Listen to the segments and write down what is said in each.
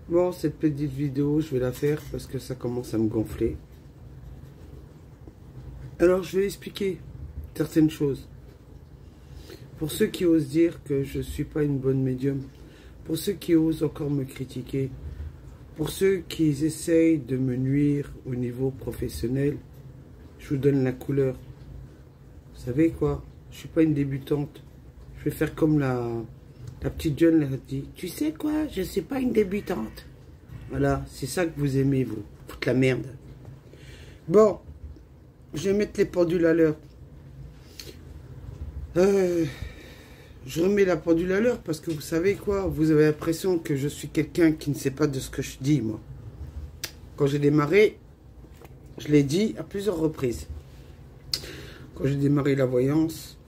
Bon, cette petite vidéo, je vais la faire parce que ça commence à me gonfler. Alors, je vais expliquer certaines choses. Pour ceux qui osent dire que je ne suis pas une bonne médium, pour ceux qui osent encore me critiquer, pour ceux qui essayent de me nuire au niveau professionnel, je vous donne la couleur. Vous savez quoi? Je ne suis pas une débutante. Je vais faire comme la petite jeune l'a dit. Tu sais quoi? Je ne suis pas une débutante. Voilà, c'est ça que vous aimez, vous. Toute la merde. Bon, je vais mettre les pendules à l'heure. Je remets la pendule à l'heure parce que vous savez quoi? Vous avez l'impression que je suis quelqu'un qui ne sait pas de ce que je dis, moi. Quand j'ai démarré, je l'ai dit à plusieurs reprises. Quand j'ai démarré la voyance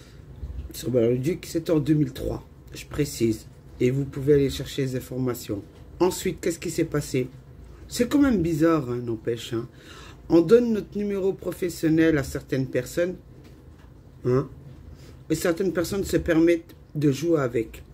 sur Bar-le-Duc, c'était en 2003. Je précise. Et vous pouvez aller chercher les informations. Ensuite, qu'est-ce qui s'est passé? C'est quand même bizarre, hein, n'empêche. Hein. On donne notre numéro professionnel à certaines personnes. Hein, et certaines personnes se permettent de jouer avec.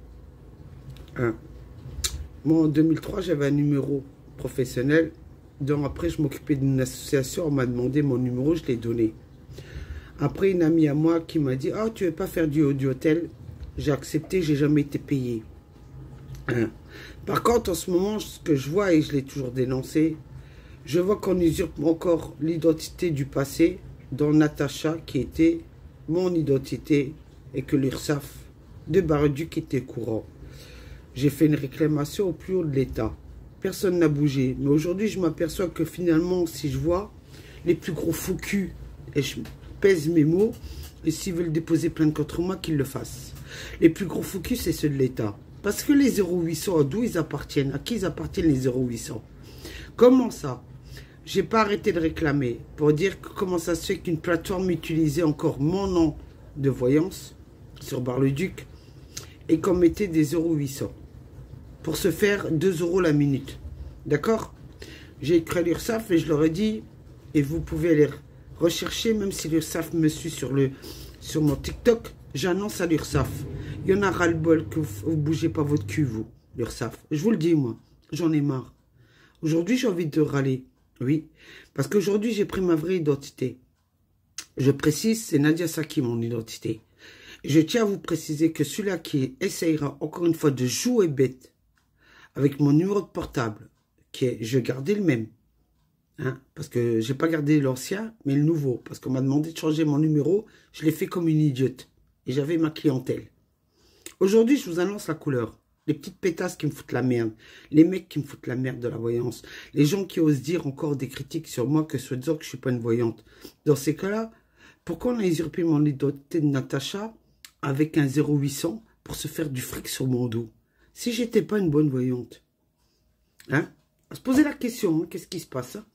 Hein. Moi, en 2003, j'avais un numéro professionnel. Donc après, je m'occupais d'une association. On m'a demandé mon numéro, je l'ai donné. Après, une amie à moi qui m'a dit « Ah, tu veux pas faire du hôtel ?» J'ai accepté, j'ai jamais été payé. Hein. Par contre, en ce moment, ce que je vois, et je l'ai toujours dénoncé, je vois qu'on usurpe encore l'identité du passé dans Natacha, qui était mon identité, et que l'URSSAF de Bar-le-Duc était courant. J'ai fait une réclamation au plus haut de l'État. Personne n'a bougé. Mais aujourd'hui, je m'aperçois que finalement, si je vois les plus gros faux culs, et je pèse mes mots, et s'ils veulent déposer plainte contre moi, qu'ils le fassent. Les plus gros faux culs, c'est ceux de l'État. Parce que les 0800, d'où ils appartiennent? À qui ils appartiennent les 0800? Comment ça? J'ai pas arrêté de réclamer pour dire que comment ça se fait qu'une plateforme utilisait encore mon nom de voyance sur Bar-le-Duc et qu'on mettait des 0800 pour se faire 2 € la minute. D'accord? J'ai écrit à l'URSSAF et je leur ai dit, et vous pouvez aller rechercher, même si l'URSSAF me suit sur mon TikTok, j'annonce à l'URSSAF. Il y en a ras-le-bol que vous bougez pas votre cul, vous, l'URSSAF. Je vous le dis, moi, j'en ai marre. Aujourd'hui, j'ai envie de râler. Oui, parce qu'aujourd'hui, j'ai pris ma vraie identité. Je précise, c'est Nadia Saki, mon identité. Je tiens à vous préciser que celui-là qui essayera encore une fois de jouer bête avec mon numéro de portable, qui est, je vais garder le même. Hein, parce que j'ai pas gardé l'ancien, mais le nouveau. Parce qu'on m'a demandé de changer mon numéro, je l'ai fait comme une idiote. Et j'avais ma clientèle. Aujourd'hui, je vous annonce la couleur. Les petites pétasses qui me foutent la merde. Les mecs qui me foutent la merde de la voyance. Les gens qui osent dire encore des critiques sur moi que se disant que je suis pas une voyante. Dans ces cas-là, pourquoi on a usurpé mon identité de Natacha avec un 0800 pour se faire du fric sur mon dos? Si j'étais pas une bonne voyante. Hein? À se poser la question, hein, qu'est-ce qui se passe? Hein?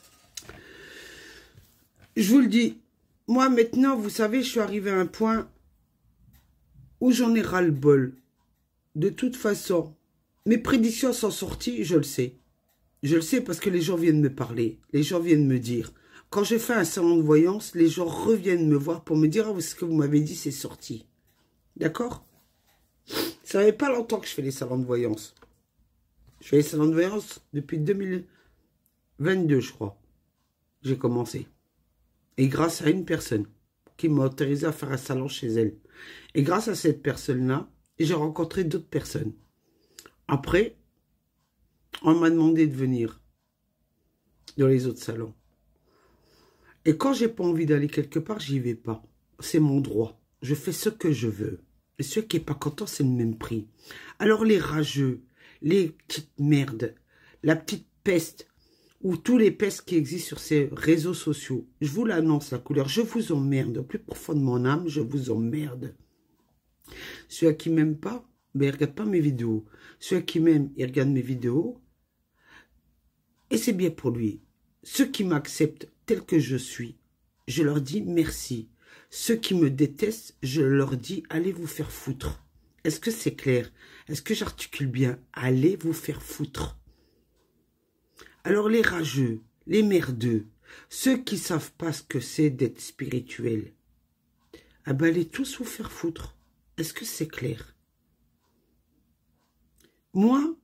Je vous le dis. Moi, maintenant, vous savez, je suis arrivé à un point où j'en ai ras-le-bol. De toute façon, mes prédictions sont sorties, je le sais. Je le sais parce que les gens viennent me parler. Les gens viennent me dire. Quand je fais un salon de voyance, les gens reviennent me voir pour me dire « Ah, ce que vous m'avez dit, c'est sorti. » D'accord? Ça fait pas longtemps que je fais les salons de voyance. Je fais les salons de voyance depuis 2022, je crois. J'ai commencé. Et grâce à une personne qui m'a autorisé à faire un salon chez elle. Et grâce à cette personne-là, j'ai rencontré d'autres personnes. Après, on m'a demandé de venir dans les autres salons. Et quand j'ai pas envie d'aller quelque part, j'y vais pas. C'est mon droit. Je fais ce que je veux. Et ceux qui n'est pas content, c'est le même prix. Alors les rageux, les petites merdes, la petite peste, ou tous les pestes qui existent sur ces réseaux sociaux, je vous l'annonce la couleur, je vous emmerde. Au plus profond de mon âme, je vous emmerde. Ceux qui m'aiment pas, ben, ils ne regardent pas mes vidéos. Ceux qui m'aiment, ils regardent mes vidéos. Et c'est bien pour lui. Ceux qui m'acceptent tel que je suis, je leur dis merci. Ceux qui me détestent, je leur dis allez vous faire foutre. Est-ce que c'est clair? Est-ce que j'articule bien? Allez vous faire foutre. Alors les rageux, les merdeux, ceux qui ne savent pas ce que c'est d'être spirituel, ah ben allez tous vous faire foutre. Est-ce que c'est clair? Moi,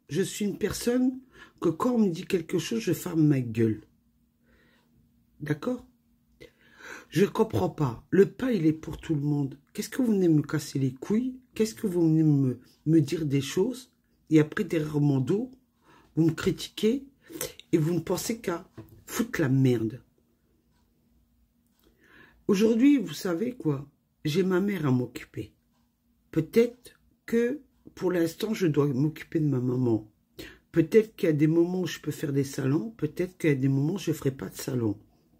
je suis une personne que quand on me dit quelque chose, je ferme ma gueule. D'accord? Je ne comprends pas. Le pain, il est pour tout le monde. Qu'est-ce que vous venez me casser les couilles? Qu'est-ce que vous venez me dire des choses? Et après, derrière mon dos, vous me critiquez et vous ne pensez qu'à foutre la merde. Aujourd'hui, vous savez quoi? J'ai ma mère à m'occuper. Peut-être que pour l'instant, je dois m'occuper de ma maman. Peut-être qu'il y a des moments où je peux faire des salons. Peut-être qu'il y a des moments où je ne ferai pas de salon.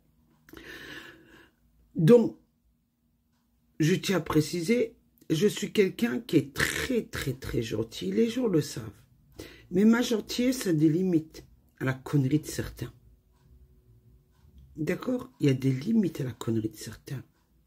Donc, je tiens à préciser, je suis quelqu'un qui est très, très, très gentil. Les gens le savent. Mais ma gentillesse a des limites à la connerie de certains. D'accord? Il y a des limites à la connerie de certains.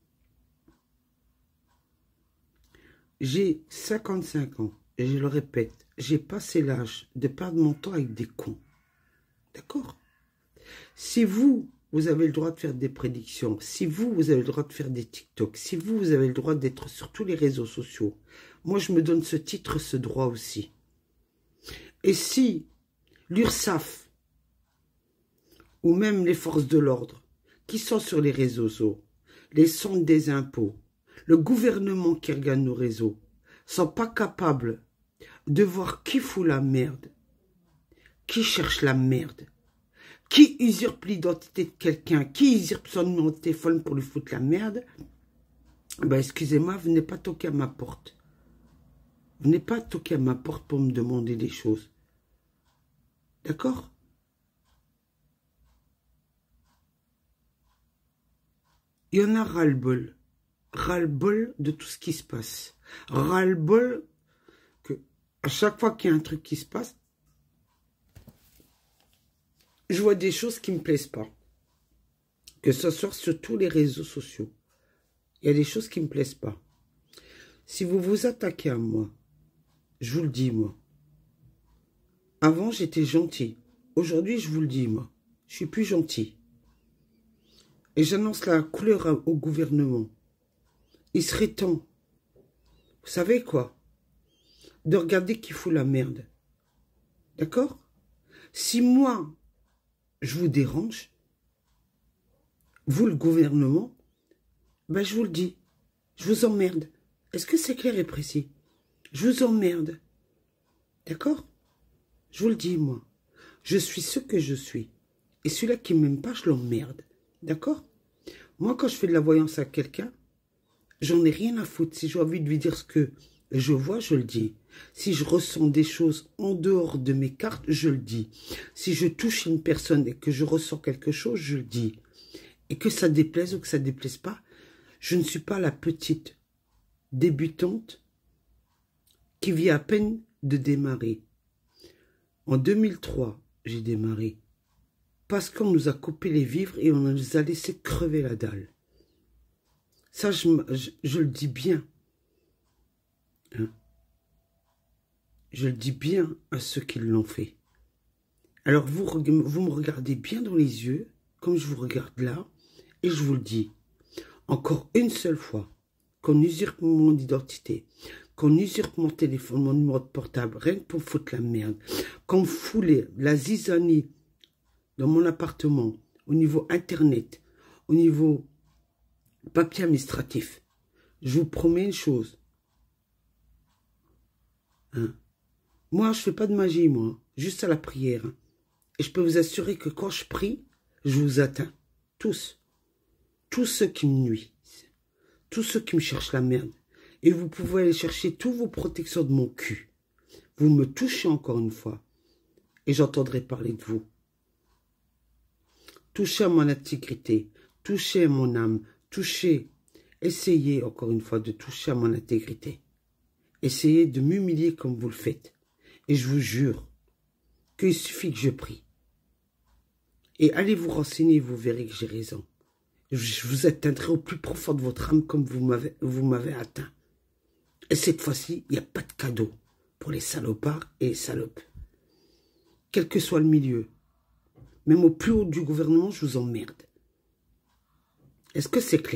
J'ai 55 ans, et je le répète, j'ai passé l'âge de perdre mon temps avec des cons. D'accord? Si vous avez le droit de faire des prédictions, si vous avez le droit de faire des TikTok, si vous avez le droit d'être sur tous les réseaux sociaux, moi je me donne ce titre, ce droit aussi. Et si l'URSSAF, ou même les forces de l'ordre, qui sont sur les réseaux sociaux, les centres des impôts, le gouvernement qui regarde nos réseaux, sont pas capables de voir qui fout la merde, qui cherche la merde, qui usurpe l'identité de quelqu'un, qui usurpe son numéro de téléphone pour lui foutre la merde, ben excusez-moi, venez pas toquer à ma porte. Venez pas toquer à ma porte pour me demander des choses. D'accord? Il y en a ras-le-bol. Ras-le-bol de tout ce qui se passe. Ras-le-bol que à chaque fois qu'il y a un truc qui se passe, je vois des choses qui ne me plaisent pas. Que ce soit sur tous les réseaux sociaux. Il y a des choses qui ne me plaisent pas. Si vous vous attaquez à moi, je vous le dis, moi. Avant, j'étais gentil. Aujourd'hui, je vous le dis, moi. Je suis plus gentil. Et j'annonce la couleur au gouvernement. Il serait temps, vous savez quoi, de regarder qui fout la merde. D'accord? Si moi, je vous dérange, vous, le gouvernement, ben je vous le dis, je vous emmerde. Est-ce que c'est clair et précis? Je vous emmerde. D'accord? Je vous le dis, moi. Je suis ce que je suis. Et celui-là qui ne m'aime pas, je l'emmerde. D'accord? Moi, quand je fais de la voyance à quelqu'un, j'en ai rien à foutre. Si j'ai envie de lui dire ce que je vois, je le dis. Si je ressens des choses en dehors de mes cartes, je le dis. Si je touche une personne et que je ressens quelque chose, je le dis. Et que ça déplaise ou que ça déplaise pas, je ne suis pas la petite débutante qui vient à peine de démarrer. En 2003, j'ai démarré. Parce qu'on nous a coupé les vivres et on nous a laissé crever la dalle. Ça, je le dis bien. Hein? Je le dis bien à ceux qui l'ont fait. Alors, vous me regardez bien dans les yeux, comme je vous regarde là, et je vous le dis. Encore une seule fois, qu'on usurpe mon identité, qu'on usurpe mon téléphone, mon numéro de portable, rien que pour foutre la merde, qu'on fout la zizanie dans mon appartement, au niveau internet, au niveau papier administratif, je vous promets une chose. Hein? Moi, je fais pas de magie, moi. Juste à la prière. Hein. Et je peux vous assurer que quand je prie, je vous atteins. Tous. Tous ceux qui me nuisent. Tous ceux qui me cherchent la merde. Et vous pouvez aller chercher toutes vos protections de mon cul. Vous me touchez encore une fois. Et j'entendrai parler de vous. Touchez à mon intégrité. Touchez à mon âme. Touchez. Essayez encore une fois de toucher à mon intégrité. Essayez de m'humilier comme vous le faites. Et je vous jure qu'il suffit que je prie. Et allez vous renseigner, vous verrez que j'ai raison. Je vous atteindrai au plus profond de votre âme comme vous m'avez atteint. Et cette fois-ci, il n'y a pas de cadeau pour les salopards et les salopes. Quel que soit le milieu. Même au plus haut du gouvernement, je vous emmerde. Est-ce que c'est clair ?